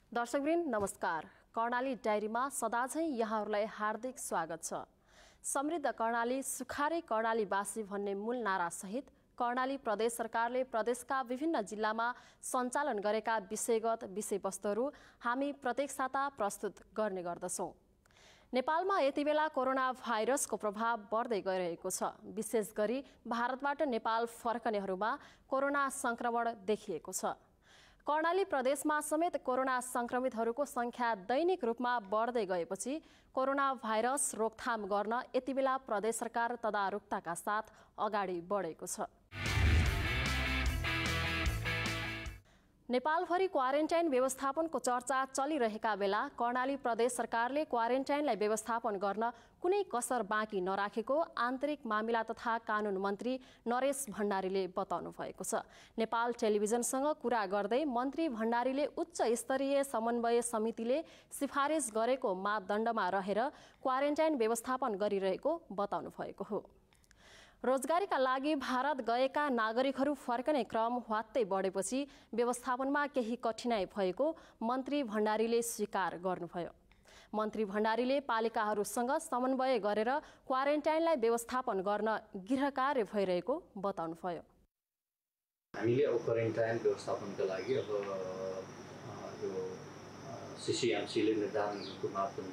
दर्शकवृन्द नमस्कार। कर्णाली डायरीमा सदाझै यहाँहरूलाई हार्दिक स्वागत छ। समृद्ध कर्णाली सुखारे कर्णालीवासी भन्ने मूल नारा सहित कर्णाली प्रदेश सरकारले प्रदेशका विभिन्न जिल्लामा सञ्चालन गरेका विषयगत विषयवस्तुहरू हामी प्रत्येक साता प्रस्तुत गर्ने गर्दछौँ। नेपालमा यति बेला कोरोना भाइरसको प्रभाव बढ्दै गइरहेको छ। विशेष गरी भारतबाट नेपाल फर्कनेहरूमा कोरोना संक्रमण देखिएको छ। कर्णाली प्रदेशमा समेत कोरोना संक्रमितहरूको संख्या दैनिक रूपमा बढ्दै गएपछि कोरोना भाइरस रोकथाम गर्न यति बेला प्रदेश सरकार तदारुकताका साथ अगाडि बढेको छ। नेपालभरि क्वारेन्टाइन व्यवस्थापनको चर्चा चलिरहेका बेला कर्णाली प्रदेश सरकारले क्वारेन्टाइनलाई व्यवस्थापन गर्न कुनै कसर बाँकी नराखेको आन्तरिक मामिला तथा कानुन मन्त्री नरेश भण्डारीले बताउनु भएको छ। नेपाल टेलिभिजनसँग कुरा गर्दै मन्त्री भण्डारीले उच्च स्तरीय समन्वय समितिले सिफारिस गरेको मापदण्डमा रहेर क्वारेन्टाइन व्यवस्थापन गरिरहेको बताउनु भएको हो। रोजगारीका लागि भारत गएका नागरिकहरू फर्कने क्रम ह्वात्तै बढेपछि व्यवस्थापनमा केही कठिनाई भएको मन्त्री भण्डारीले स्वीकार गर्नुभयो। मन्त्री भण्डारीले पालिकाहरूसँग समन्वय गरेर क्वारेन्टाइनलाई व्यवस्थापन गर्न गृहकार्य भइरहेको बताउनुभयो। हामीले अब क्वारेन्टाइन व्यवस्थापनका लागि अब यो सिसिएमसीले निर्धारण गरेको मापदण्ड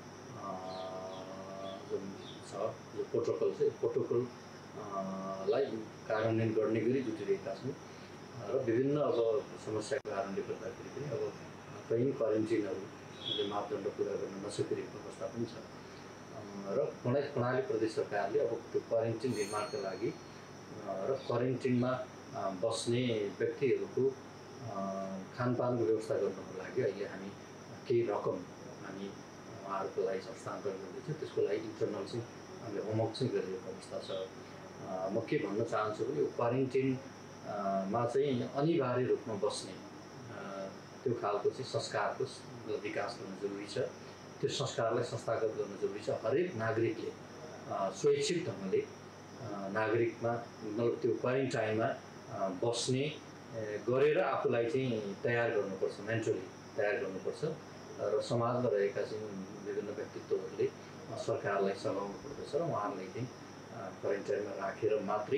जुन छ यो प्रोटोकल लाई कार्यान्वयन गर्ने गरी जुटिरहेका छौँ र विभिन्न अब समस्याको कारणले गर्दाखेरि पनि अब कहीँ क्वारेन्टिनहरूले मापदण्ड पुरा गर्न नसकिरहेको अवस्था पनि छ र कर्णाली प्रदेश सरकारले अब त्यो क्वारेन्टिन निर्माणका लागि र क्वारेन्टिनमा बस्ने व्यक्तिहरूको खानपानको व्यवस्था गर्नको लागि अहिले हामी केही रकम हामी उहाँहरूको लागि हस्तान्तरण गर्दैछौँ। त्यसको लागि इन्टरनल चाहिँ हामीले होमवर्क चाहिँ गरिरहेको अवस्था छ। म के भन्न चाहन्छु भने यो क्वारेन्टिनमा चाहिँ अनिवार्य रूपमा बस्ने त्यो खालको चाहिँ संस्कारको विकास गर्न जरुरी छ। त्यो संस्कारलाई संस्थागत गर्न जरुरी छ। हरेक नागरिकले स्वैच्छिक ढङ्गले नागरिकमा त्यो क्वारेन्टाइनमा बस्ने गरेर आफूलाई चाहिँ तयार गर्नुपर्छ, मेन्टली तयार गर्नुपर्छ र समाजमा रहेका चाहिँ विभिन्न व्यक्तित्वहरूले सरकारलाई सघाउनु पर्दछ र उहाँहरूलाई चाहिँ क्वारेन्टाइनमा राखेर मात्रै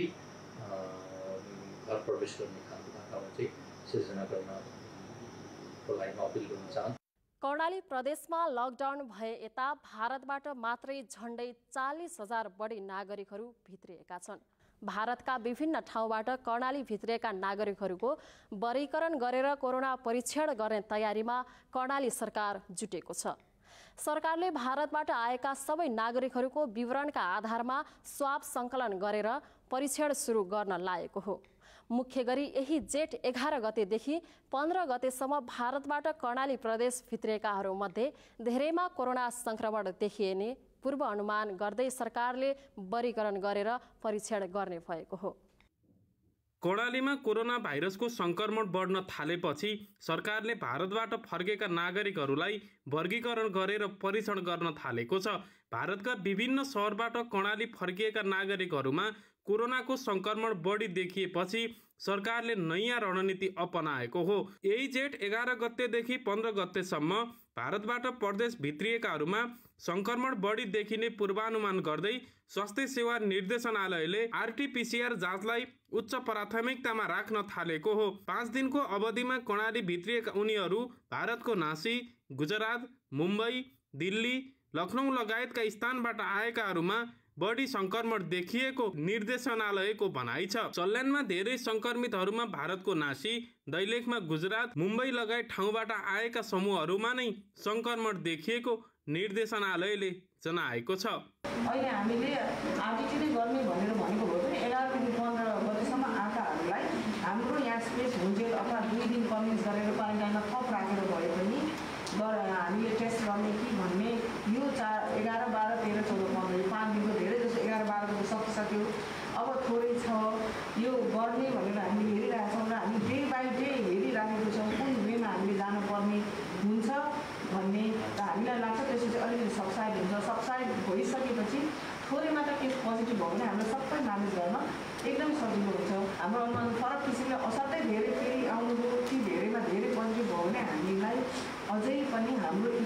घर प्रवेश गर्ने खालको वातावरण चाहिँ सिर्जना गर्नको लागि म अपिल गर्न चाहन्छु। कर्णाली प्रदेशमा लकडाउन भए यता भारतबाट मात्रै झण्डै 40,000 बढी नागरिकहरू भित्रिएका छन्। भारतका विभिन्न ठाउँबाट कर्णाली भित्रिएका नागरिकहरूको वर्गीकरण गरेर कोरोना परीक्षण गर्ने तयारीमा कर्णाली सरकार जुटेको छ। सरकारले भारतबाट आएका सबै नागरिकहरूको विवरणका आधारमा स्वाब सङ्कलन गरेर परीक्षण सुरु गर्न लागेको हो। मुख्य गरी यही जेठ 11 गतेदेखि 15 गतेसम्म भारतबाट कर्णाली प्रदेश भित्रिएकाहरूमध्ये धेरैमा कोरोना संक्रमण देखिने पूर्व अनुमान गर्दै सरकारले वर्गीकरण गरेर परीक्षण गर्ने भएको हो। कर्णालीमा कोरोना भाइरसको संक्रमण बढ्न थालेपछि सरकारले भारतबाट फर्केका नागरिकहरूलाई वर्गीकरण गरेर परीक्षण गर्न थालेको छ। भारतका विभिन्न शहरबाट कर्णाली फर्किएका नागरिकहरूमा कोरोनाको संक्रमण बढी देखिएपछि सरकारले नयाँ रणनीति अपनाएको हो। यही जेठ 11 गतेदेखि 15 गतेसम्म भारतबाट प्रदेश भित्रिएकाहरूमा संक्रमण बढी देखिने पूर्वानुमान गर्दै स्वास्थ्य सेवा निर्देशनालयले आरटीपीसीआर जाँचलाई उच्च प्राथमिकतामा राख्न थालेको हो। 5 दिनको अवधिमा कर्णाली भित्रिएका उनीहरू भारतको नासी, गुजरात, मुम्बई, दिल्ली, लखनऊ लगायतका स्थानबाट आएकाहरूमा बढी संक्रमण देखिएको निर्देशनालयको भनाइ छ। सल्यानमा धेरै संक्रमितहरूमा भारतको नासी, दैलेखमा गुजरात, मुम्बई लगायत ठाउँबाट आएका समूहहरूमा नै संक्रमण देखिएको निर्देशनालयले जनाएको छ। अहिले हामीले आरटीटी गर्ने भनेर भनेको भए पनि 11 देखि 15 गतेसम्म आएकाहरूलाई हाम्रो यहाँ स्पेस हुन्छ अथवा 2 दिन कन्भिन्स गरेर क्वारेन्टाइनमा थप राखेर भए पनि हामीले टेस्ट गर्ने कि भन्ने यो 4, 11, 12, 13, 14, 15 यो 5 दिनको धेरै जस्तो 11, 12 गते सकिसक्यो। अब थोरै छ यो गर्ने भनेर हामीले हेरिरहेका छौँ र हामी डे बाई डे हेरिराखेको छौँ कुन वेमा हामीले जानुपर्ने हुन्छ भन्ने र हामीलाई लाग्छ त्यसपछि अलिकति सबसाइड हुन्छ। सबसाइड भइसकेपछि थोरै मात्र केस पोजिटिभ भयो भने हाम्रो सबै म्यानेज गर्न एकदमै सजिलो हुन्छ। हाम्रो अनुमान फरक किसिमले असाध्यै धेरै फेरि आउनुभयो कि धेरैमा धेरै पोजिटिभ भयो भने हामीलाई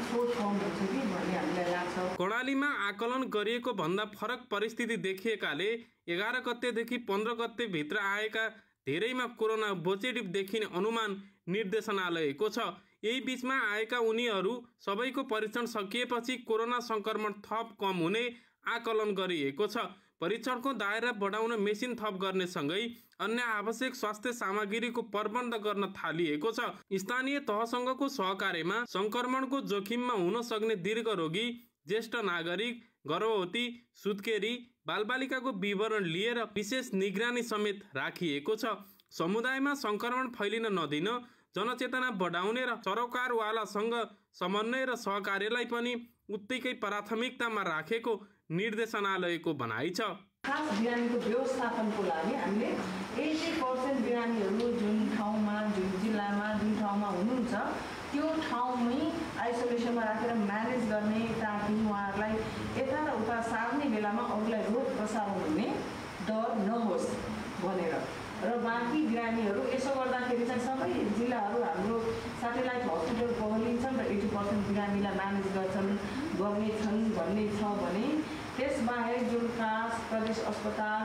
सोच फर्म हुन्छ कि भन्ने हामीलाई लाग्छ। कर्णालीमा आकलन गरिएको भन्दा फरक परिस्थिति देखिएकाले 11 गतेदेखि 15 गते भित्र आएका धेरैमा कोरोना पोजिटिभ देखिने अनुमान निर्देशनालयको छ। यही बीचमा आएका उनीहरू सबैको परीक्षण सकिएपछि कोरोना संक्रमण थप कम हुने आकलन गरिएको छ। परीक्षणको दायरा बढाउन मेसिन थप गर्ने सँगै अन्य आवश्यक स्वास्थ्य सामग्रीको प्रबन्ध गर्न थालिएको छ। स्थानीय तहसँगको सहकार्यमा संक्रमणको जोखिममा हुन सक्ने दीर्घ रोगी, ज्येष्ठ नागरिक, गर्भवती, सुत्केरी, बालबालिकाको विवरण लिएर विशेष निगरानी समेत राखिएको छ। समुदायमा संक्रमण फैलिन नदिन जनचेतना बढाउने र सरकारवालासँग समन्वय र सहकार्यलाई पनि उत्तिकै प्राथमिकतामा राखेको निर्देशनालयको भनाइ छ। खास बिरामीको व्यवस्थापनको लागि हामीले 80% बिरामीहरू जुन ठाउँमा, जुन जिल्लामा, जुन ठाउँमा हुनुहुन्छ त्यो ठाउँमै आइसोलेसनमा राखेर म्यानेज गर्ने, ताकि उहाँहरूलाई यता र उता सार्ने बेलामा अरूलाई रोग प्रसारण हुने डर नहोस् भनेर। र बाँकी बिरामीहरू यसो गर्दाखेरि चाहिँ सबै जिल्लाहरू हाम्रो सेटेलाइट हस्पिटल बहलिन्छन् र 80% बिरामीलाई म्यानेज गर्नेछन् भन्ने छ भने त्यसबाहेक जुन खास प्रदेश अस्पताल,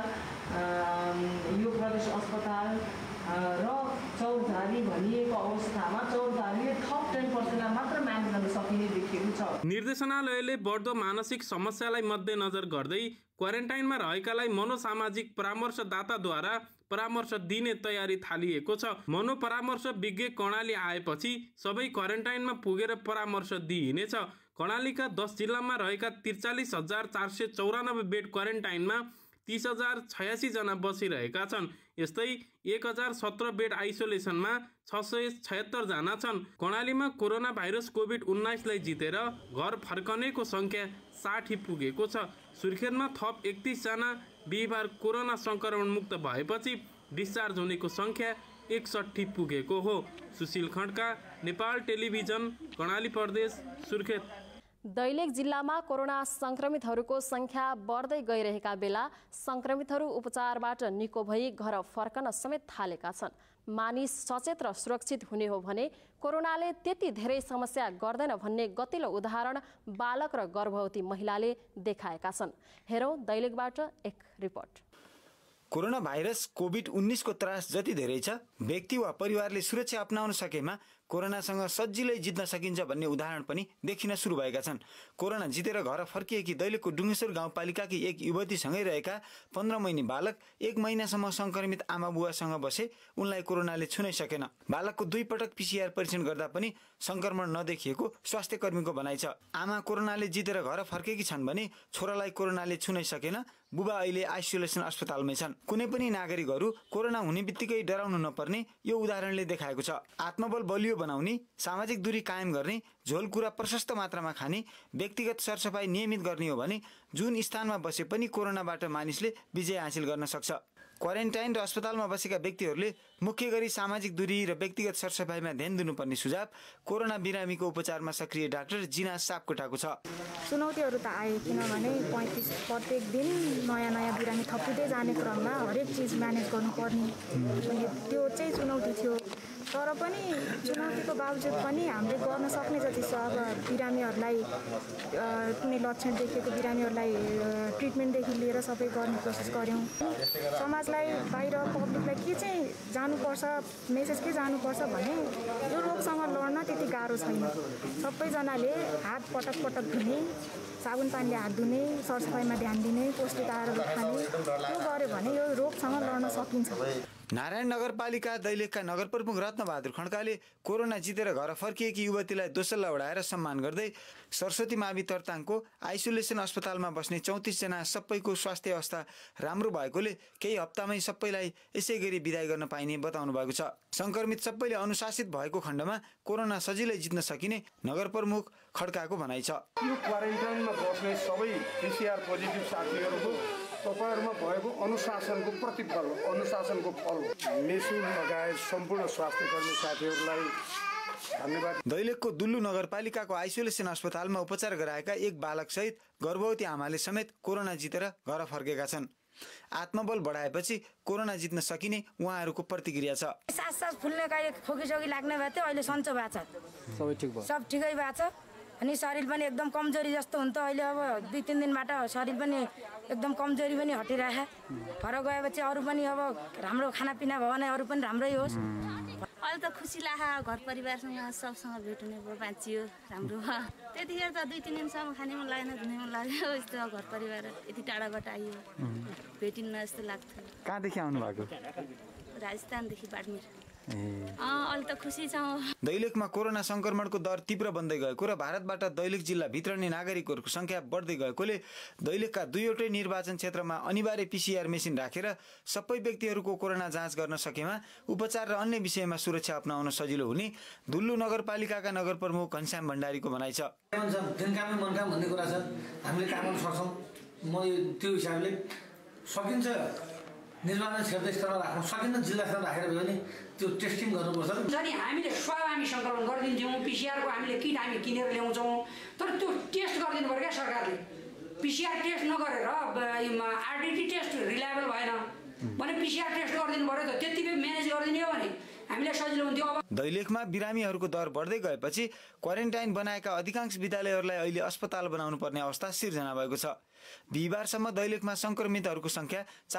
यो प्रदेश अस्पताल र चौधारी भनिएको अवस्थामा चौधारीले थप 10%लाई मात्र म्यानेज गर्न सकिने देखिएको छ। निर्देशनालयले बढ्दो मानसिक समस्यालाई मध्यनजर गर्दै क्वारेन्टाइनमा रहेकालाई मनोसामाजिक परामर्शदाताद्वारा परामर्श दिने तयारी थालिएको छ। मनोपरामर्श विज्ञ कर्णाली आएपछि सबै क्वारेन्टाइनमा पुगेर परामर्श दिइनेछ। कर्णालीका 10 जिल्लामा रहेका 43,494 बेड क्वारेन्टाइनमा 30,086 जना बसिरहेका छन्। यस्तै 1,017 बेड आइसोलेसनमा 676 जना छन्। कर्णालीमा कोरोना भाइरस कोभिड-19 लाई जितेर घर फर्कनेको संख्या 60 पुगेको छ। सुर्खेतमा थप 31 जना बिहिबार कोरोना संक्रमण मुक्त भएपछि डिस्चार्ज हुनेको संख्या 61 पुगेको हो। सुशील खड्का, नेपाल टेलिभिजन, कर्णाली प्रदेश, सुर्खेत। दैलेख जिल्लामा कोरोना संक्रमितहरूको संख्या बढ्दै गइरहेका बेला संक्रमितहरू उपचारबाट निको भई घर फर्कन समेत थालेका छन्। मानिस सचेत र सुरक्षित हुने हो भने कोरोनाले त्यति धेरै समस्या गर्दैन भन्ने गतिलो उदाहरण बालक र गर्भवती महिलाले देखाएका छन्। हेरौँ दैलेखबाट एक रिपोर्ट। कोरोना भाइरस कोभिड-19 को त्रास जति धेरै छ, व्यक्ति वा परिवारले सुरक्षा अपनाउन सकेमा कोरोनासँग सजिलै जित्न सकिन्छ भन्ने उदाहरण पनि देखिन सुरु भएका छन्। कोरोना जितेर घर फर्किएकी दैलेखको डुङ्गेश्वर गाउँपालिकाकी एक युवतीसँगै रहेका 15 महिने बालक 1 महिनासम्म संक्रमित आमा बुवासँग बसे उनलाई कोरोनाले छुनै सकेन। बालकको 2 पटक PCR परीक्षण गर्दा पनि संक्रमण नदेखिएको स्वास्थ्य कर्मीको भनाइ छ। आमा कोरोनाले जितेर घर फर्केकी छन् भने छोरालाई कोरोनाले छुनै सकेन। बुबा अहिले आइसोलेसन अस्पतालमै छन्। कुनै पनि नागरिकहरू कोरोना हुने बित्तिकै डराउनु नपर्ने यो उदाहरणले देखाएको छ। आत्मबल बलियो बनाउने, सामाजिक दूरी कायम गर्ने, झोल कुरा प्रशस्त मात्रामा खाने, व्यक्तिगत सरसफाई नियमित गर्ने हो भने जुन स्थानमा बसे पनि कोरोनाबाट मानिसले विजय हासिल गर्न सक्छ। क्वारेन्टाइन र अस्पतालमा बसेका व्यक्तिहरूले मुख्य गरी सामाजिक दूरी र व्यक्तिगत सरसफाइमा ध्यान दिनुपर्ने सुझाव कोरोना बिरामीको उपचारमा सक्रिय डाक्टर जिना सापकोटाको छ। चुनौतीहरू त आए, किनभने प्रत्येक दिन नयाँ बिरामी थपिँदै जाने क्रममा हरेक चिज म्यानेज गर्नुपर्ने त्यो चाहिँ चुनौती थियो। तर पनि चुनौतीको बावजुद पनि हामीले गर्न सक्ने जति छ। अब बिरामीहरूलाई कुनै लक्षण देखेको बिरामीहरूलाई ट्रिटमेन्टदेखि लिएर सबै गर्ने कोसिस गऱ्यौँ। समाजलाई, बाहिर पब्लिकलाई के चाहिँ जानुपर्छ, मेसेज के जानुपर्छ भने यो रोगसँग लड्न त्यति गाह्रो छैन। सबैजनाले हात पटक पटक धुने, साबुन पानीले हात धुने, सरसफाइमा ध्यान दिने, पौष्टिक आहारहरू खाने, त्यो गऱ्यो भने यो रोगसँग लड्न सकिन्छ। नारायण नगरपालिका दैलेखका नगर प्रमुख रत्नबहादुर खड्काले कोरोना जितेर घर फर्किएकी युवतीलाई दोसल्ला उडाएर सम्मान गर्दै सरस्वती मावि तरताङको आइसोलेसन अस्पतालमा बस्ने 34 जना सबैको स्वास्थ्य अवस्था राम्रो भएकोले केही हप्तामै सबैलाई यसै गरी बिदाई गर्न पाइने बताउनु भएको छ। संक्रमित सबैले अनुशासित भएको खण्डमा कोरोना सजिलै जित्न सकिने नगर प्रमुख खड्काको भनाइ छ। यो क्वारेन्टाइनमा बस्ने सबै PCR पोजिटिभ साथीहरूको तपाईहरुमा भएको अनुशासनको प्रतिफल, अनुशासनको फल मेसिन लगायत सम्पूर्ण स्वास्थ्य कर्मी साथीहरूलाई धन्यवाद। दैलेखको दुल्लु नगरपालिकाको आइसोलेसन अस्पतालमा उपचार गराएका एक बालक सहित गर्भवती आमाले समेत कोरोना जितेर घर फर्केका छन्। आत्मबल बढाएपछि कोरोना जित्न सकिने उहाँहरूको प्रतिक्रिया छ। सास फुल्ने कहिले खोकी लाग्ने भए थियो, अहिले सन्चो भएको छ, सबै ठिक भयो, सब ठिकै भएको छ। अनि शरीर पनि एकदम कमजोरी जस्तो हुन्छ। अहिले अब 2-3 दिनबाट शरीर पनि एकदम कमजोरी पनि हटिरहेको घर गएपछि अरू पनि अब राम्रो खानापिना भयो भने अरू पनि राम्रै होस्। अहिले त खुसी लाग्यो, घर परिवारसँग सबसँग भेट हुने भयो, बाँचियो, राम्रो भयो। त्यतिखेर त 2-3 दिनसम्म खाने मन लागेन, धुने मन लाग्यो। यस्तो घर परिवार यति टाढाबाट आइयो, भेटिन्न जस्तो लाग्थ्यो। कहाँदेखि आउनु भएको? राजस्थानदेखि बाडमेर। अहिले त खुसी छौँ। दैलेखमा कोरोना संक्रमणको दर तीव्र बन्दै गएको र भारतबाट दैलेख जिल्ला भित्रने नागरिकहरूको संख्या बढ्दै गएकोले दैलेखका 2वटै निर्वाचन क्षेत्रमा अनिवार्य PCR मेसिन राखेर सबै व्यक्तिहरूको कोरोना जाँच गर्न सकेमा उपचार र अन्य विषयमा सुरक्षा अपनाउन सजिलो हुने दुल्लु नगरपालिकाका नगर प्रमुख घनश्याम भण्डारीको भनाइ छ। दिनकामै मनकाम भन्ने कुरा छ, हामीले काम गर्न सक्छौँ। म त्यो हिसाबले सकिन्छ निर्वाचन क्षेत्र स्तरमा राख्न सकिन्न, जिल्ला स्तरमा राखेर भयो भने त्यो टेस्टिङ गर्नुपर्छ। जति हामीले स्वयं हामी सङ्कलन गरिदिन्छौँ, PCR को हामीले किट हामी किनेर ल्याउँछौँ, तर त्यो टेस्ट गरिदिनु पर्यो क्या सरकारले। PCR टेस्ट नगरेर RDT टेस्ट रिलायबल भएन भने PCR टेस्ट गरिदिनु पर्यो त, त्यतिकै म्यानेज गरिदिने हो भने हामीलाई सजिलो हुन्थ्यो। अब दैलेखमा बिरामीहरूको दर बढ्दै गएपछि क्वारेन्टाइन बनाएका अधिकांश विद्यालयहरूलाई अहिले अस्पताल बनाउनु पर्ने अवस्था सिर्जना भएको छ। बिहिबारसम्म दैलेखमा संक्रमितहरूको संख्या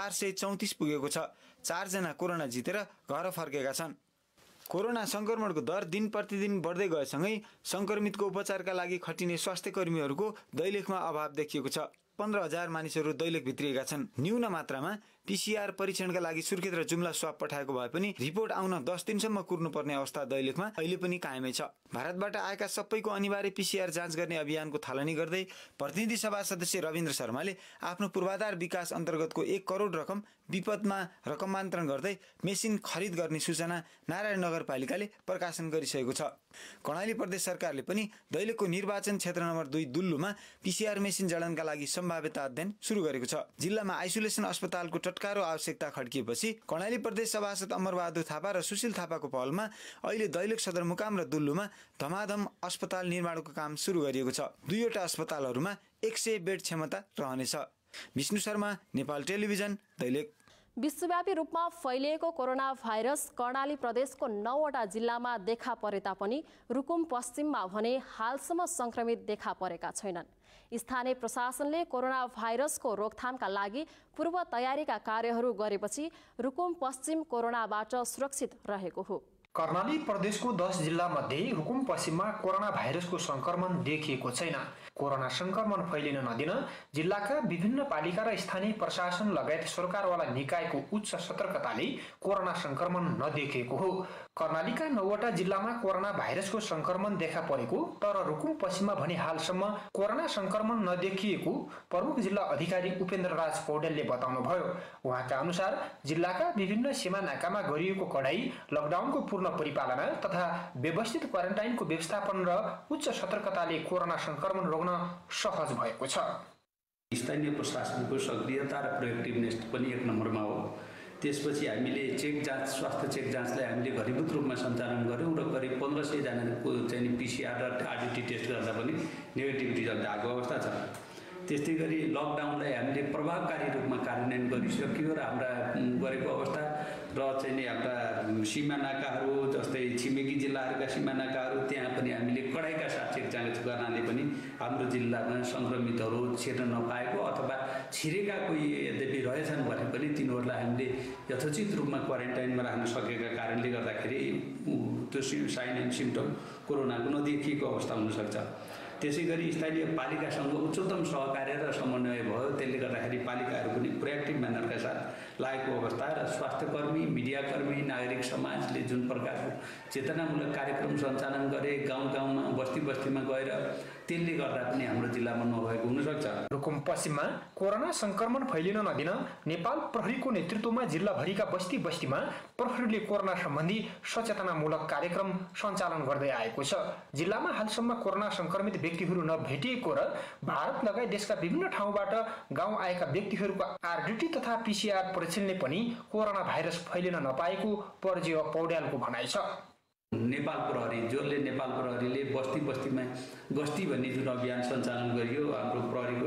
434 पुगेको छ। 4 जना कोरोना जितेर घर फर्केका छन्। कोरोना संक्रमणको दर दिन प्रतिदिन बढ्दै गएसँगै संक्रमितको उपचारका लागि खटिने स्वास्थ्य कर्मीहरूको दैलेखमा अभाव देखिएको छ। 15,000 मानिसहरू दैलेख भित्रिएका छन्। न्यून मात्रामा PCR परीक्षणका लागि सुर्खेत र जुम्ला स्वाब पठाएको भए पनि रिपोर्ट आउन 10 दिनसम्म कुर्नुपर्ने अवस्था दैलेखमा अहिले पनि कायमै छ। भारतबाट आएका सबैको अनिवार्य PCR जाँच गर्ने अभियानको थालनी गर्दै प्रतिनिधि सभा सदस्य रविन्द्र शर्माले आफ्नो पूर्वाधार विकास अन्तर्गतको 1 करोड रकम विपदमा रकमान्तरण गर्दै मेसिन खरिद गर्ने सूचना नारायण नगरपालिकाले प्रकाशन गरिसकेको छ। कर्णाली प्रदेश सरकारले पनि दैलेखको निर्वाचन क्षेत्र नम्बर 2 दुल्लुमा PCR मेसिन जडानका लागि सम्भाव्यता अध्ययन सुरु गरेको छ। जिल्लामा आइसोलेसन अस्पतालको तत्काल आवश्यकता खड्किएपछि कर्णाली प्रदेश सभासद अमरबहादुर थापा र सुशील थापाको पहलमा अहिले दैलेख सदरमुकाम र दुल्लुमा धमाधम अस्पताल निर्माणको काम सुरु गरिएको छ। 2वटा अस्पतालहरूमा 100 बेड क्षमता रहनेछ। विष्णु शर्मा, नेपाल टेलिभिजन, दैलेख। विश्वव्यापी रूपमा फैलिएको कोरोना भाइरस कर्णाली प्रदेशको 9वटा जिल्लामा देखा परे तापनि रुकुम पश्चिममा भने हालसम्म संक्रमित देखा परेका छैनन्। स्थानीय प्रशासनले कोरोना भाइरसको रोकथामका लागि पूर्व तयारीका कार्यहरू गरेपछि रुकुम पश्चिम कोरोनाबाट सुरक्षित रहेको हो। कर्णाली प्रदेशको 10 जिल्ला मध्ये रुकुम पश्चिममा कोरोना भाइरसको संक्रमण देखिएको छैन। कोरोना संक्रमण फैलिन नदिन जिल्लाका विभिन्न पालिका र स्थानीय प्रशासन लगायत सरकारवाला निकायको उच्च सतर्कताले कोरोना संक्रमण नदेखिएको हो। कर्णालीका 9वटा जिल्लामा कोरोना भाइरसको संक्रमण देखा परेको तर रुकुम पश्चिममा भने हालसम्म कोरोना संक्रमण नदेखिएको प्रमुख जिल्ला अधिकारी उपेन्द्र राज पौडेलले बताउनुभयो। उहाँका अनुसार जिल्लाका विभिन्न सीमा नाकामा गरिएको कडाई, लकडाउनको पूर्ण परिपालना तथा व्यवस्थित क्वारेन्टाइनको व्यवस्थापन र उच्च सतर्कताले कोरोना संक्रमण रोक्न सहज भएको छ। स्थानीय प्रशासनको सक्रियता र प्रोएक्टिभनेस पनि 1 नम्बरमा हो। त्यसपछि हामीले चेक जाँच, स्वास्थ्य चेक जाँचलाई हामीले घनीभूत रूपमा सञ्चालन गर्यौँ र करिब 1500 जनाको चाहिँ PCR र RDT टेस्ट गर्दा पनि नेगेटिभ रिजल्ट आएको अवस्था छ। त्यस्तै गरी लकडाउनलाई हामीले प्रभावकारी रूपमा कार्यान्वयन गरिसक्यो र हाम्रा गरेको अवस्था र चाहिँ नि हाम्रा सीमा नाकाहरू जस्तै छिमेकी जिल्लाहरूका सीमा नाकाहरू त्यहाँ पनि हामीले कडाइका साथ चेक जाँच गर्नाले पनि हाम्रो जिल्लामा संक्रमितहरू छिर्न नपाएको अथवा छिरेका कोही यद्यपि रहेछन् भने पनि तिनीहरूलाई हामीले यथोचित रूपमा क्वारेन्टाइनमा राख्न सकेका कारणले गर्दाखेरि त्यो साइन एन्ड सिम्पटम कोरोनाको नदेखिएको अवस्था हुनसक्छ। त्यसै गरी स्थानीय पालिकासँग उच्चतम सहकार्य र समन्वय भयो। त्यसले गर्दाखेरि पालिकाहरू पनि प्रोएक्टिभ म्यानरका साथ लागेको अवस्था र स्वास्थ्यकर्मी, मिडियाकर्मी, नागरिक समाजले जुन प्रकारको चेतनामूलक कार्यक्रम सञ्चालन गरे, गाउँ गाउँमा, बस्ती बस्तीमा गएर, त्यसले गर्दा पनि हाम्रो जिल्लामा नभएको हुनसक्छ। रुकुम पश्चिममा कोरोना संक्रमण फैलिन नदिन नेपाल प्रहरीको नेतृत्वमा जिल्लाभरिका बस्ती बस्तीमा प्रहरीले कोरोना सम्बन्धी सचेतनामूलक कार्यक्रम सञ्चालन गर्दै आएको छ। जिल्लामा हालसम्म कोरोना संक्रमित व्यक्तिहरू नभेटिएको र भारत लगायत देशका विभिन्न ठाउँबाट गाउँ आएका व्यक्तिहरूको RDT तथा PCR परीक्षणले पनि कोरोना भाइरस फैलिन नपाएको पर्यवेक्षक पौड्यालको भनाइ छ। नेपाल प्रहरी जसले नेपाल प्रहरीले बस्ती बस्तीमा गस्ती भन्ने जुन अभियान सञ्चालन गरियो, हाम्रो प्रहरीको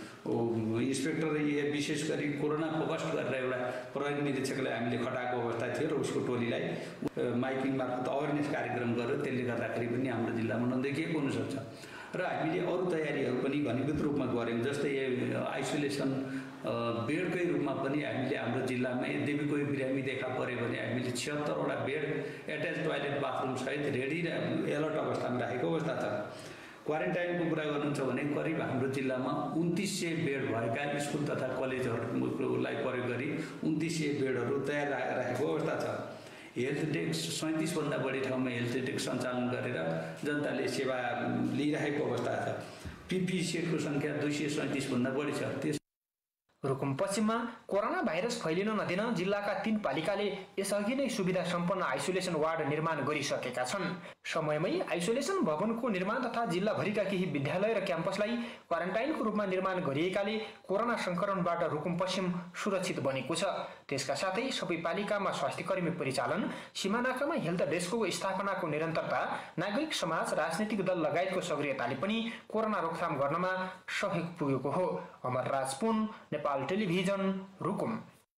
इन्सपेक्टर विशेष गरी कोरोना फोकस्ड गरेर एउटा प्रहरी निरीक्षकलाई हामीले खटाएको अवस्था थियो र उसको टोलीलाई माइकिङ मार्फत अवेरनेस कार्यक्रम गर्यो। त्यसले गर्दाखेरि पनि हाम्रो जिल्लामा नदेखिएको हुनसक्छ। र हामीले अरू तयारीहरू पनि घनीभूत रूपमा गऱ्यौँ। जस्तै आइसोलेसन बेडकै रूपमा पनि हामीले हाम्रो जिल्लामा यद्यपि कोही बिरामी देखा पऱ्यो भने हामीले 76वटा बेड एट्याच टोयलेट बाथरुम सहित रेडी र एलर्ट अवस्थामा राखेको अवस्था छ। क्वारेन्टाइनको कुरा गर्नुहुन्छ भने करिब हाम्रो जिल्लामा 2900 बेड भएका स्कुल तथा कलेजहरूलाई प्रयोग गरी 2900 बेडहरू तयार राखेको अवस्था छ। हेल्थ डेस्क 37 भन्दा बढी ठाउँमा हेल्थ डेस्क सञ्चालन गरेर जनताले सेवा लिइरहेको अवस्था छ। पिपी सेटको सङ्ख्या 237 भन्दा बढी छ। रुकुम पश्चिममा कोरोना भाइरस फैलिन नदिन जिल्लाका 3 पालिकाले यसअघि नै सुविधा सम्पन्न आइसोलेसन वार्ड निर्माण गरिसकेका छन्। समयमै आइसोलेसन भवनको निर्माण तथा जिल्लाभरिका केही विद्यालय र क्याम्पसलाई क्वारेन्टाइनको रूपमा निर्माण गरिएकाले कोरोना संक्रमणबाट रुकुम पश्चिम सुरक्षित बनेको छ। त्यसका साथै सबै पालिकामा स्वास्थ्यकर्मी परिचालन, सीमानाकामा हेल्थ डेस्कको स्थापनाको निरन्तरता, नागरिक समाज, राजनीतिक दल लगायतको सक्रियताले पनि कोरोना रोकथाम गर्नमा सहयोग पुगेको हो। अमर राजपुन, नेपाल टेलिभिजन, रुकुम।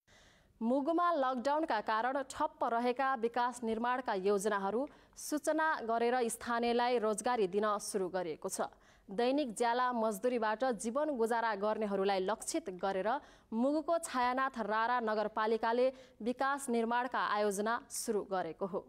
मुगुमा लकडाउनका कारण ठप्प रहेका विकास निर्माणका योजनाहरू सूचना गरेर स्थानीयलाई रोजगारी दिन सुरु गरिएको छ। दैनिक ज्याला मजदुरीबाट जीवन गुजारा गर्नेहरूलाई लक्षित गरेर मुगुको छायानाथ रारा नगरपालिकाले विकास निर्माणका आयोजना सुरु गरेको हो।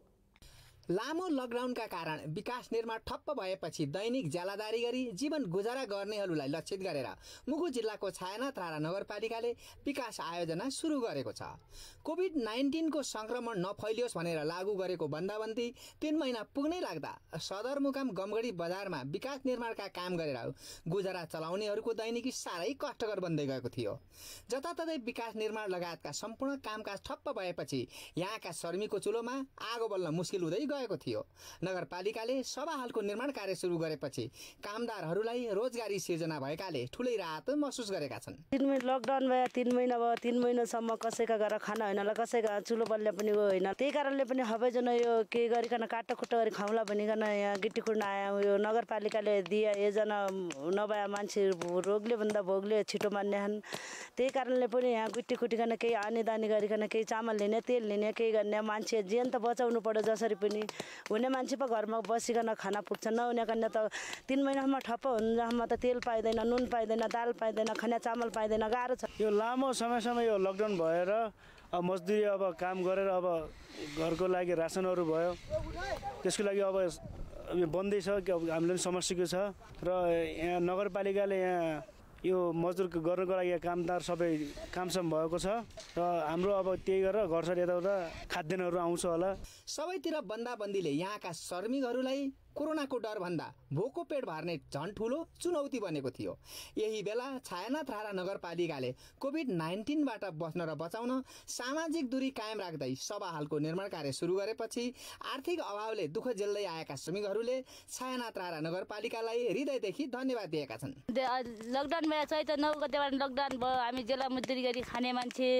लामो लकडाउनका कारण विकास निर्माण ठप्प भएपछि दैनिक ज्यालादारी गरी जीवन गुजारा गर्नेहरूलाई लक्षित गरेर मुगु जिल्लाको छायानाथ रारा नगरपालिकाले विकास आयोजना सुरु गरेको छ। कोभिड-19 को संक्रमण नफैलियोस् भनेर लागू गरेको बन्दाबन्दी 3 महिना पुग्नै लाग्दा सदरमुकाम गमगढी बजारमा विकास निर्माणका काम गरेर गुजारा चलाउनेहरूको दैनिकी साह्रै कष्टकर बन्दै गएको थियो। जताततै विकास निर्माण लगायतका सम्पूर्ण कामकाज ठप्प भएपछि यहाँका श्रमिकको चुलोमा आगो बल्न मुस्किल हुँदै गएको थियो। नगरपालिकाले सभा हालको निर्माण कार्य सुरु गरेपछि कामदारहरूलाई रोजगारी सिर्जना भएकाले ठुलै राहत महसुस गरेका छन्। 3 महिना लकडाउन भयो, 3 महिना भयो, 3 महिनासम्म कसैका घर खाना होइन, कसैका चुलो बल्ने पनि होइन। त्यही कारणले पनि हबैजन यो के गरिकन काटकुट गरी खाउँला भनिकन यहाँ गिट्टी कुट्न आयो। यो नगरपालिकाले दिए योजना नभए मान्छे रोगले भन्दा भोगले छिटो मान्नेछन्। त्यही कारणले पनि यहाँ गिट्टी कुटिकन केही आनीदानी गरिकन केही चामल लिने, तेल लिने, केही गर्ने मान्छे ज्यान त बचाउनु पर्यो जसरी पनि। हुने मान्छे पो घरमा बसिकन खाना पुग्छ, नहुने कन्या त 3 महिनासम्म ठप्प हुँदासम्म त तेल पाइँदैन, नुन पाइँदैन, दाल पाइँदैन, खाना चामल पाइँदैन, गाह्रो छ। यो लामो समयसम्म यो लकडाउन भएर अब मजदुरी अब काम गरेर अब घरको लागि रासनहरू भयो, त्यसको लागि अब यो बन्दै छ। हामीले पनि समस्याको छ र यहाँ नगरपालिकाले यहाँ यो मजदुर गर्नको लागि कामदार सबै कामसम भएको छ र हाम्रो अब त्यही गरेर घरसर यताउता खाद्यान्नहरू आउँछ होला। सबैतिर बन्दाबन्दीले यहाँका श्रमिकहरूलाई कोरोनाको डर भन्दा भोको पेट भर्ने झन् ठुलो चुनौती बनेको थियो। यही बेला छायानाथ रारा नगरपालिकाले कोभिड-19बाट बच्न र बचाउन सामाजिक दूरी कायम राख्दै सभा हालको निर्माण कार्य सुरु गरेपछि आर्थिक अभावले दुःख झेल्दै आएका श्रमिकहरूले छायानाथ रारा नगरपालिकालाई हृदयदेखि धन्यवाद दिएका छन्। लकडाउनमा चैत 9 गतेबाट लकडाउन भयो। हामी जेला मजदुरी गरी खाने मान्छे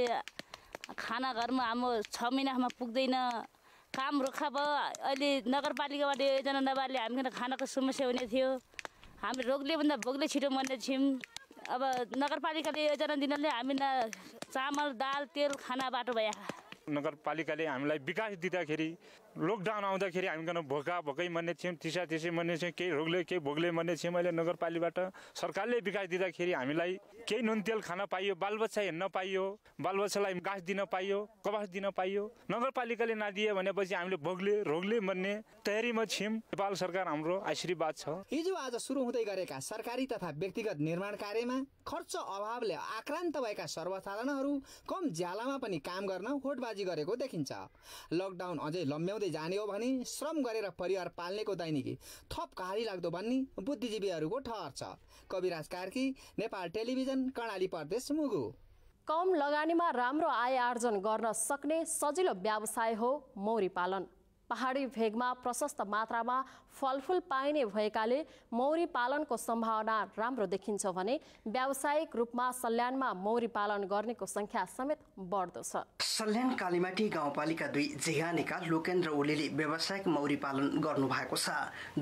खाना घरमा हाम्रो 6 महिनासम्म पुग्दैन, काम रोक्खा भयो। अहिले नगरपालिकाबाट योजना नभएले हामीलाई खानाको समस्या हुने थियो। हामी रोगले भन्दा भोगले छिटो मर्ने थियौँ। अब नगरपालिकाले योजना दिनाले हामीलाई चामल, दाल, तेल खाना बाटो भयो। नगरपालिकाले हामीलाई विकास दिँदाखेरि लकडाउन आउँदाखेरि हामी भोकै मर्ने थियौँ, त्यसै मर्ने थियौँ, केही रोगले केही भोगले मर्ने थियौँ। अहिले नगरपालिकाबाट सरकारले विकास दिँदाखेरि हामीलाई केही नुन तेल खान पाइयो, बालबच्चा हेर्न पाइयो, बालबच्चालाई घाँस दिन पाइयो, कबास दिन पाइयो। नगरपालिकाले नदिए भनेपछि हामीले रोगले मर्ने तयारीमा छौँ। नेपाल सरकार हाम्रो आशीर्वाद छ। हिजो आज सुरु हुँदै गरेका सरकारी तथा व्यक्तिगत निर्माण कार्यमा खर्च अभावले आक्रान्त भएका सर्वसाधारणहरू कम ज्यालामा पनि काम गर्न होडबाजी गरेको देखिन्छ। लकडाउन अझै लम्ब्याउँदै जाने हो भने श्रम गरेर परिवार पाल्नेको दैनिकी थप गाह्रो लाग्दो भन्ने बुद्धिजीवीहरूको ठहर छ। कविराज कार्की, नेपाल टेलिभिजन, कर्णाली प्रदेश, मुगु। कम लगानीमा राम्रो आय आर्जन गर्न सक्ने सजिलो व्यवसाय हो मौरी पालन। पहाडी भेगमा प्रशस्त मात्रामा फलफुल पाइने भएकाले मौरी पालनको सम्भावना राम्रो देखिन्छ भने व्यावसायिक रूपमा सल्यानमा मौरी पालन गर्नेको संख्या समेत बढ्दो छ। सल्यान कालीमाटी गाउँपालिका 2 जिहानेका लोकेन्द्र ओलीले व्यावसायिक मौरी पालन गर्नुभएको छ।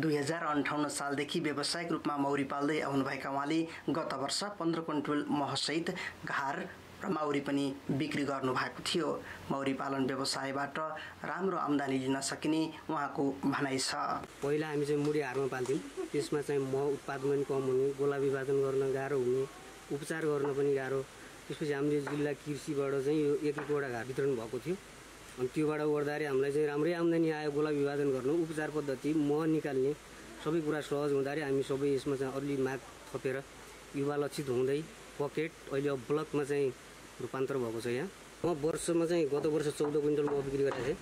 2058 सालदेखि व्यावसायिक रूपमा मौरी पाल्दै आउनुभएका उहाँले गत वर्ष 15 क्विन्टल महसहित घार र मौरी पनि बिक्री गर्नुभएको थियो। मौरी पालन व्यवसायबाट राम्रो आम्दानी लिन सकिने उहाँको भनाइ छ। पहिला हामी चाहिँ मुडी हारमा पाल्थ्यौँ, त्यसमा चाहिँ मह उत्पादन पनि कम हुने, गोला विभाजन गर्न गाह्रो हुने, उपचार गर्न पनि गाह्रो। त्यसपछि हामीले जिल्ला कृषिबाट चाहिँ यो एक एकवटा घाट वितरण भएको थियो। अनि त्योबाट गर्दाखेरि हामीलाई चाहिँ राम्रै आम्दानी आयो। गोला विभाजन गर्नु, उपचार पद्धति, मह निकाल्ने सबै कुरा सहज हुँदाखेरि हामी सबै यसमा चाहिँ अलि माग थपेर युवा लक्षित हुँदै पकेट अहिले अब ब्लकमा चाहिँ रूपान्तर भएको छ। यहाँ म वर्षमा चाहिँ गत वर्ष 14 क्विन्टल मह बिक्री गरेको थिएँ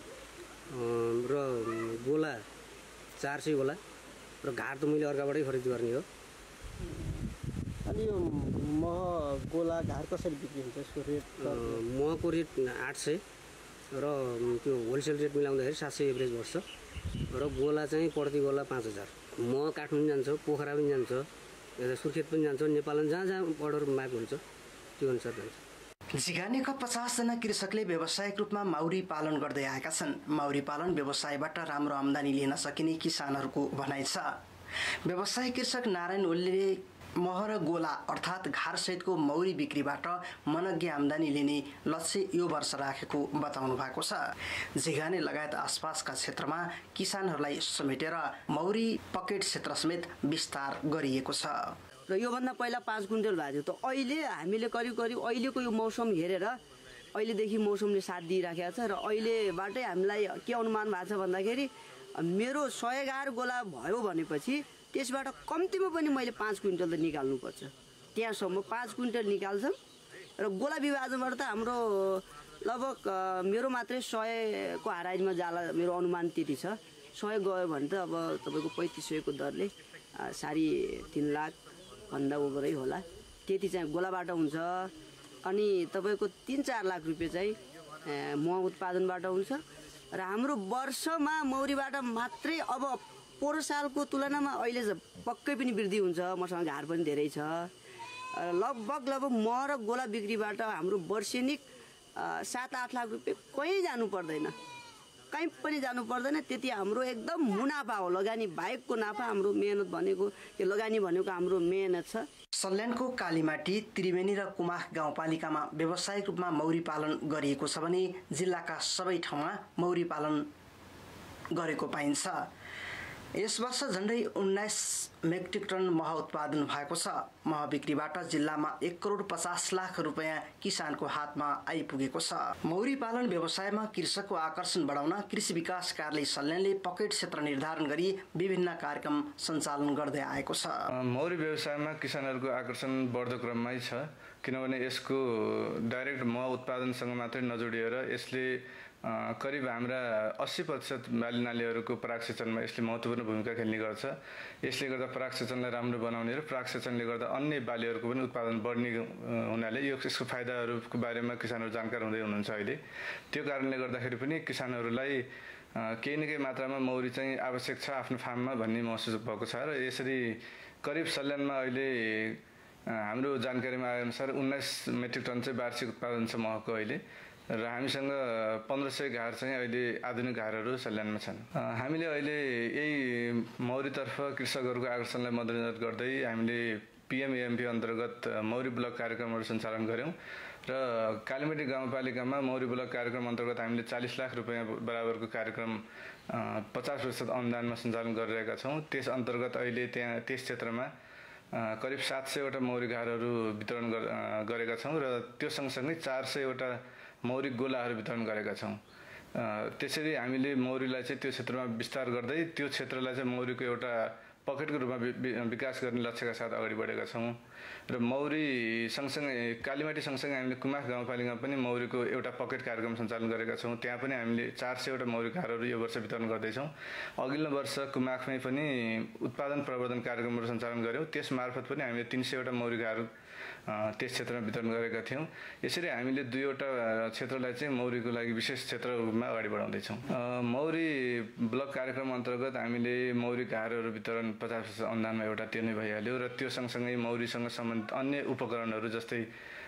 र गोला 400 गोला र घाट त मैले अर्काबाटै खरिद गर्ने हो। अनि यो मह गोला घाट कसरी बिक्री हुन्छ? यसको रेट? महको रेट 800 र त्यो होलसेल रेट मिलाउँदाखेरि 700 एभरेज बस्छ र गोला चाहिँ प्रति गोला 5000। मह काठमाडौँ जान्छ, पोखरा पनि जान्छ, यता सुर्खेत पनि जान्छ, नेपालमा जहाँ जहाँ अर्डर माग हुन्छ त्यो अनुसार जान्छ। जिगानेका 50 जना कृषकले व्यावसायिक रूपमा मौरी पालन गर्दै आएका छन्। मौरी पालन व्यवसायबाट राम्रो आम्दानी लिन सकिने किसानहरूको भनाइ छ। व्यवसायिक कृषक नारायण ओलीले मह र गोला अर्थात् घारसहितको मौरी बिक्रीबाट मनग्गे आम्दानी लिने लक्ष्य यो वर्ष राखेको बताउनु भएको छ। झिगाने लगायत आसपासका क्षेत्रमा किसानहरूलाई समेटेर मौरी पकेट क्षेत्र समेत विस्तार गरिएको छ। र योभन्दा पहिला 5 क्विन्टल भएको थियो। त अहिले हामीले करिब अहिलेको यो मौसम हेरेर अहिलेदेखि मौसमले साथ दिइराखेको छ र अहिलेबाटै हामीलाई के अनुमान भएको छ भन्दाखेरि मेरो 100 गार गोला भयो भनेपछि त्यसबाट कम्तीमा पनि मैले 5 क्विन्टल त निकाल्नुपर्छ। त्यहाँसम्म 5 क्विन्टल निकाल्छौँ र गोला विभाजनबाट त हाम्रो लगभग मेरो मात्रै 100 को हाराइजमा जाला। मेरो अनुमान त्यति छ। 100 गयो भने त अब तपाईँको 3500 को दरले 3.5 लाख भन्दा ओभरै होला। त्यति चाहिँ गोलाबाट हुन्छ। अनि तपाईँको 3-4 लाख रुपियाँ चाहिँ मह उत्पादनबाट हुन्छ र हाम्रो वर्षमा मौरीबाट मात्रै अब पोहोर सालको तुलनामा अहिले पक्कै पनि वृद्धि हुन्छ। मसँग घार पनि धेरै छ। लगभग मह र गोला बिक्रीबाट हाम्रो वर्षेनिक 7-8 लाख रुपियाँ कहीँ जानु पर्दैन, कहीँ पनि जानु पर्दैन। त्यति हाम्रो एकदम मुनाफा हो। लगानी बाहेकको नाफा हाम्रो मेहनत भनेको यो लगानी भनेको हाम्रो मेहनत छ। सल्यानको कालीमाटी, त्रिवेणी र कुमाख गाउँपालिकामा व्यावसायिक रूपमा मौरी पालन गरिएको छ भने जिल्लाका सबै ठाउँमा मौरी पालन गरेको पाइन्छ। यस वर्ष झन्डै 19 मेट्रिक टन मह उत्पादन भएको छ। मह बिक्रीबाट जिल्लामा 1 करोड 50 लाख रुपियाँ किसानको हातमा आइपुगेको छ। मौरी पालन व्यवसायमा कृषकको आकर्षण बढाउन कृषि विकास कार्यालय सल्यानले पकेट क्षेत्र निर्धारण गरी विभिन्न कार्यक्रम सञ्चालन गर्दै आएको छ। मौरी व्यवसायमा किसानहरूको आकर्षण बढ्दो क्रममै छ, किनभने यसको डाइरेक्ट मह उत्पादनसँग मात्रै नजोडिएर यसले करिब हाम्रा 80% बालीनालीहरूको परागसेचनमा यसले महत्त्वपूर्ण भूमिका खेल्ने गर्छ। यसले गर्दा परागसेचनलाई राम्रो बनाउने र परागसेचनले गर्दा अन्य बालीहरूको पनि उत्पादन बढ्ने हुनाले यसको फाइदाहरूको बारेमा किसानहरू जानकार हुँदै हुनुहुन्छ अहिले। त्यो कारणले गर्दाखेरि पनि किसानहरूलाई केही न केही मात्रामा मौरी चाहिँ आवश्यक छ आफ्नो फार्ममा भन्ने महसुस भएको छ र यसरी करिब सल्यानमा अहिले हाम्रो जानकारीमा आएअनुसार 19 मेट्रिक टन चाहिँ वार्षिक उत्पादन छ महको अहिले र हामीसँग 1500 घार चाहिँ अहिले आधुनिक घारहरू सल्यानमा छन्। हामीले अहिले यही मौरीतर्फ कृषकहरूको आकर्षणलाई मध्यनजर गर्दै हामीले PMAMP अन्तर्गत मौरी ब्लक कार्यक्रमहरू सञ्चालन गऱ्यौँ र कालीमाटी गाउँपालिकामा मौरी ब्लक कार्यक्रम अन्तर्गत हामीले 40 लाख रुपियाँ बराबरको कार्यक्रम 50% अनुदानमा सञ्चालन गरिरहेका छौँ। त्यस अन्तर्गत अहिले त्यस क्षेत्रमा करिब 700 वटा मौरी घारहरू वितरण गरेका छौँ र त्यो सँगसँगै 400 वटा मौरी गोलाहरू वितरण गरेका छौँ। त्यसरी हामीले मौरीलाई चाहिँ त्यो क्षेत्रमा विस्तार गर्दै त्यो क्षेत्रलाई चाहिँ मौरीको एउटा पकेटको रूपमा विकास गर्ने लक्ष्यका साथ अगाडि बढेका छौँ र मौरी सँगसँगै कालीमाटी सँगसँगै हामीले कुमाख गाउँपालिकामा पनि मौरीको एउटा पकेट कार्यक्रम सञ्चालन गरेका छौँ। त्यहाँ पनि हामीले 400 वटा मौरी घारहरू यो वर्ष वितरण गर्दैछौँ। अघिल्लो वर्ष कुमाखमै पनि उत्पादन प्रवर्धन कार्यक्रमहरू सञ्चालन गऱ्यौँ। त्यस मार्फत पनि हामीले 300 वटा मौरी घार त्यस क्षेत्रमा वितरण गरेका थियौँ। यसरी हामीले 2वटा क्षेत्रलाई चाहिँ मौरीको लागि विशेष क्षेत्रको रूपमा अगाडि बढाउँदैछौँ। मौरी ब्लक कार्यक्रम अन्तर्गत हामीले मौरी घारहरू वितरण 50% अनुदानमा एउटा त्यो नै भइहाल्यो र त्यो सँगसँगै मौरीसँग सम्बन्धित अन्य उपकरणहरू जस्तै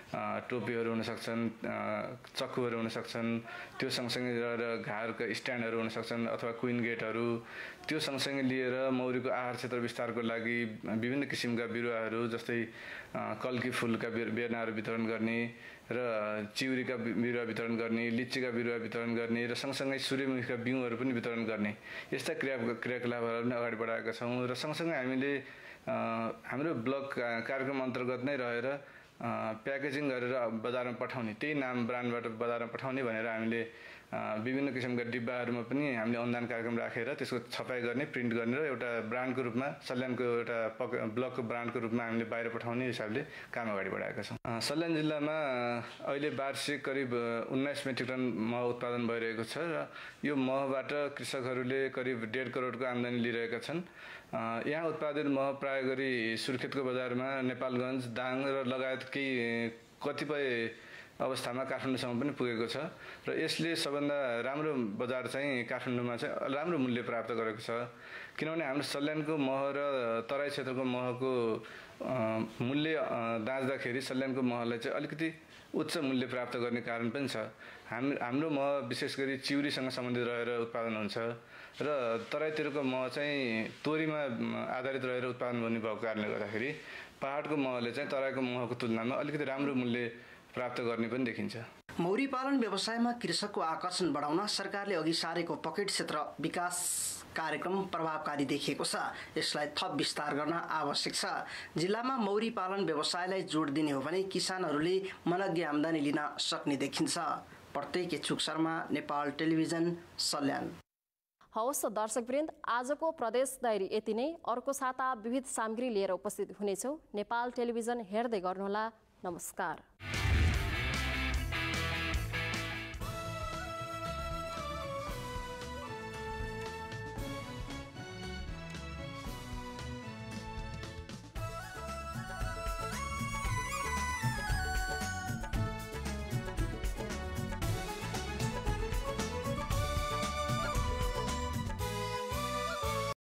टोपीहरू हुन सक्छन्, चक्कुहरू हुन सक्छन्, त्यो सँगसँगै रहेर घारका स्ट्यान्डहरू हुन सक्छन् अथवा क्विन गेटहरू, त्यो सँगसँगै लिएर मौरीको आहार क्षेत्र विस्तारको लागि विभिन्न किसिमका बिरुवाहरू जस्तै कल्की फुलका बेर्नाहरू वितरण गर्ने र चिउरीका बिरुवा वितरण गर्ने, लिचीका बिरुवा वितरण गर्ने र सँगसँगै सूर्यमुखीका बिउहरू पनि वितरण गर्ने यस्ता क्रियाकलापहरू पनि अगाडि बढाएका छौँ। र सँगसँगै हामीले हाम्रो ब्लक कार्यक्रम अन्तर्गत नै रहेर प्याकेजिङ गरेर बजारमा पठाउने, त्यही नाम ब्रान्डबाट बजारमा पठाउने भनेर हामीले विभिन्न किसिमका डिब्बाहरूमा पनि हामीले अनुदान कार्यक्रम राखेर त्यसको छपाई गर्ने, प्रिन्ट गर्ने र एउटा ब्रान्डको रूपमा सल्यानको एउटा ब्लकको ब्रान्डको रूपमा हामीले बाहिर पठाउने हिसाबले काम अगाडि बढाएका छौँ। सल्यान जिल्लामा अहिले वार्षिक करिब 19 मेट्रिक टन मह उत्पादन भइरहेको छ र यो महबाट कृषकहरूले करिब 1.5 करोडको आम्दानी लिइरहेका छन्। यहाँ उत्पादित मह प्राय गरी सुर्खेतको बजारमा, नेपालगञ्ज, दाङ र लगायत केही कतिपय अवस्थामा काठमाडौँसम्म पनि पुगेको छ र यसले सबभन्दा राम्रो बजार चाहिँ काठमाडौँमा चाहिँ राम्रो मूल्य प्राप्त गरेको छ। किनभने हाम्रो सल्यानको मह र तराई क्षेत्रको महको मूल्य दाँच्दाखेरि सल्यानको महलाई चाहिँ अलिकति उच्च मूल्य प्राप्त गर्ने कारण पनि छ। हाम्रो मह विशेष गरी चिउरीसँग सम्बन्धित रहेर उत्पादन हुन्छ र तराईतिरको मह चाहिँ तोरीमा आधारित रहेर उत्पादन हुने भएको कारणले गर्दाखेरि पहाडको महले चाहिँ तराईको महको तुलनामा अलिकति राम्रो मूल्य प्राप्त गर्ने पनि देखिन्छ। मौरी पालन व्यवसायमा कृषकको आकर्षण बढाउन सरकारले अघि सारेको पकेट क्षेत्र विकास कार्यक्रम प्रभावकारी देखिएको छ। यसलाई थप विस्तार गर्न आवश्यक छ। जिल्लामा मौरी पालन व्यवसायलाई जोड दिने हो भने किसानहरूले मनग्गे आम्दानी लिन सक्ने देखिन्छ। प्रत्येक इच्छुक शर्मा, नेपाल टेलिभिजन, सल्यान। हवस् दर्शकवृन्द, आजको प्रदेश डायरी यति नै। अर्को साता विविध सामग्री लिएर उपस्थित हुनेछौँ। नेपाल टेलिभिजन हेर्दै गर्नुहोला। नमस्कार।